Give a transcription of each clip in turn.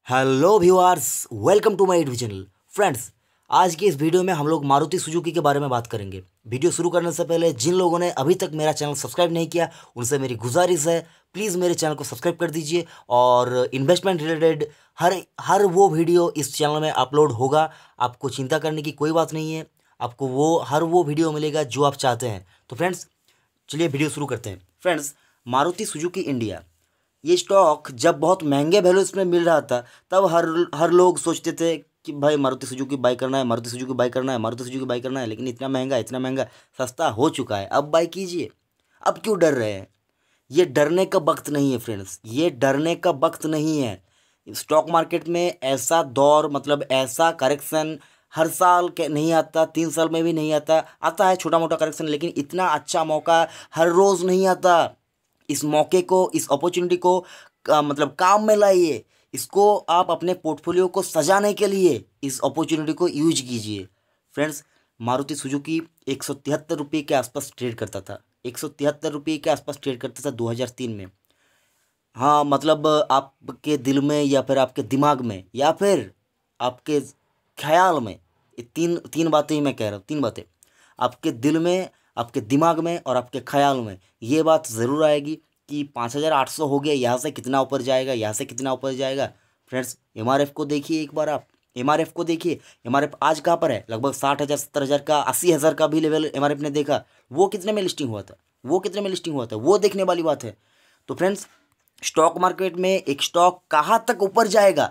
Hello viewers, welcome to my YouTube channel. Friends, आज की इस वीडियो में हम लोग मारुति सुजुकी के बारे में बात करेंगे। वीडियो शुरू करने से पहले जिन लोगों ने अभी तक मेरा चैनल सब्सक्राइब नहीं किया उनसे मेरी गुजारिश है, प्लीज़ मेरे चैनल को सब्सक्राइब कर दीजिए। और इन्वेस्टमेंट रिलेटेड हर वो वीडियो इस चैनल में अपलोड होगा। आपको चिंता करने की कोई बात नहीं है, आपको हर वो वीडियो मिलेगा जो आप चाहते हैं। तो फ्रेंड्स, चलिए वीडियो शुरू करते हैं। फ्रेंड्स, मारुति सुजुकी इंडिया, ये स्टॉक जब बहुत महंगे वैल्यूज में मिल रहा था तब हर लोग सोचते थे कि भाई मारुति सुजुकी बाई करना है, मारुति सुजुकी बाई करना है, मारुति सुजुकी बाई करना है। लेकिन इतना महंगा सस्ता हो चुका है, अब बाई कीजिए। अब क्यों डर रहे हैं? ये डरने का वक्त नहीं है फ्रेंड्स, ये डरने का वक्त नहीं है। स्टॉक मार्केट में ऐसा दौर, मतलब ऐसा करेक्शन हर साल के नहीं आता, 3 साल में भी नहीं आता। आता है छोटा मोटा करेक्शन, लेकिन इतना अच्छा मौका हर रोज़ नहीं आता। इस मौके को, इस अपॉर्चुनिटी को मतलब काम में लाइए। इसको आप अपने पोर्टफोलियो को सजाने के लिए इस अपॉर्चुनिटी को यूज कीजिए। फ्रेंड्स, मारुति सुजुकी 173 रुपये के आसपास ट्रेड करता था, 173 रुपये के आसपास ट्रेड करता था 2003 में। हाँ, मतलब आपके दिल में या फिर आपके दिमाग में या फिर आपके ख्याल में, ये तीन तीन बातें ही मैं कह रहा हूँ, तीन बातें। आपके दिल में, आपके दिमाग में और आपके ख्याल में ये बात ज़रूर आएगी कि 5,800 हो गया, यहाँ से कितना ऊपर जाएगा, यहाँ से कितना ऊपर जाएगा। फ्रेंड्स, एमआरएफ को देखिए एक बार, आप एमआरएफ को देखिए। एमआरएफ आज कहाँ पर है? लगभग 60,000, 70,000 का, 80,000 का भी लेवल एमआरएफ ने देखा। वो कितने में लिस्टिंग हुआ था? वो देखने वाली बात है। तो फ्रेंड्स, स्टॉक मार्केट में एक स्टॉक कहाँ तक ऊपर जाएगा,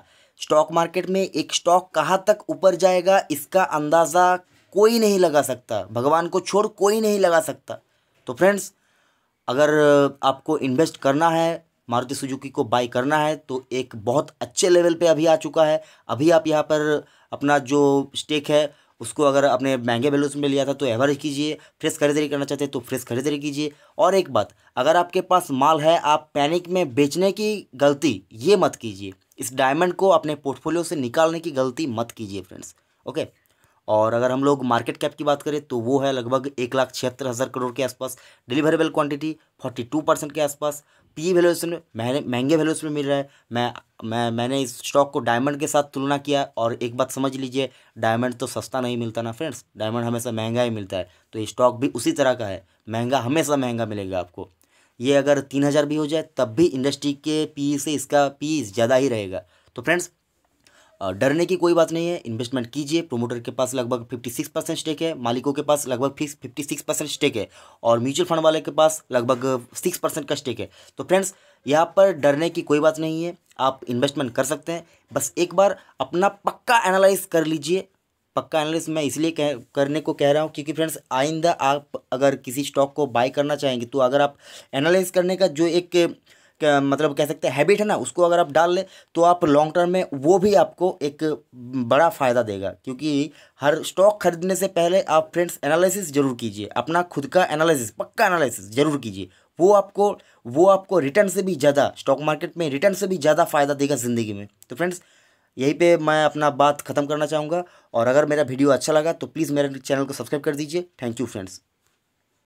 इसका अंदाज़ा कोई नहीं लगा सकता, भगवान को छोड़ कोई नहीं लगा सकता। तो फ्रेंड्स, अगर आपको इन्वेस्ट करना है, मारुति सुजुकी को बाई करना है, तो एक बहुत अच्छे लेवल पे अभी आ चुका है। अभी आप यहाँ पर अपना जो स्टेक है उसको, अगर आपने महंगे वैल्यूज में लिया था तो एवरेज कीजिए, फ्रेश खरीदारी करना चाहते हैं तो फ्रेश खरीदारी कीजिए। और एक बात, अगर आपके पास माल है, आप पैनिक में बेचने की गलती ये मत कीजिए। इस डायमंड को अपने पोर्टफोलियो से निकालने की गलती मत कीजिए फ्रेंड्स, ओके। और अगर हम लोग मार्केट कैप की बात करें तो वो है लगभग 1,76,000 करोड़ के आसपास। डिलीवरेबल क्वांटिटी 42% के आसपास। पी वैल्यूएशन महंगे वैल्यूएशन में मिल रहा है। मैंने इस स्टॉक को डायमंड के साथ तुलना किया, और एक बात समझ लीजिए, डायमंड तो सस्ता नहीं मिलता ना फ्रेंड्स, डायमंड हमेशा महंगा ही मिलता है। तो ये स्टॉक भी उसी तरह का है, महंगा हमेशा महंगा मिलेगा आपको। ये अगर 3,000 भी हो जाए तब भी इंडस्ट्री के पी से इसका पी ज़्यादा ही रहेगा। तो फ्रेंड्स, डरने की कोई बात नहीं है, इन्वेस्टमेंट कीजिए। प्रोमोटर के पास लगभग 56% स्टेक है, मालिकों के पास लगभग 56% स्टेक है, और म्यूचुअल फंड वाले के पास लगभग 6% का स्टेक है। तो फ्रेंड्स, यहाँ पर डरने की कोई बात नहीं है, आप इन्वेस्टमेंट कर सकते हैं। बस एक बार अपना पक्का एनालाइज कर लीजिए। पक्का एनालिसिस मैं इसलिए करने को कह रहा हूँ क्योंकि फ्रेंड्स, आइंदा आप अगर किसी स्टॉक को बाय करना चाहेंगे तो अगर आप एनालाइज करने का जो एक मतलब कह सकते हैं हैबिट है ना, उसको अगर आप डाल लें तो आप लॉन्ग टर्म में वो भी आपको एक बड़ा फ़ायदा देगा। क्योंकि हर स्टॉक खरीदने से पहले आप फ्रेंड्स एनालिसिस जरूर कीजिए, अपना खुद का एनालिसिस, पक्का एनालिसिस जरूर कीजिए। वो आपको रिटर्न से भी ज़्यादा, स्टॉक मार्केट में रिटर्न से भी ज़्यादा फ़ायदा देगा ज़िंदगी में। तो फ्रेंड्स, यहीं पे मैं अपना बात ख़त्म करना चाहूँगा। और अगर मेरा वीडियो अच्छा लगा तो प्लीज़ मेरे चैनल को सब्सक्राइब कर दीजिए। Thank you friends.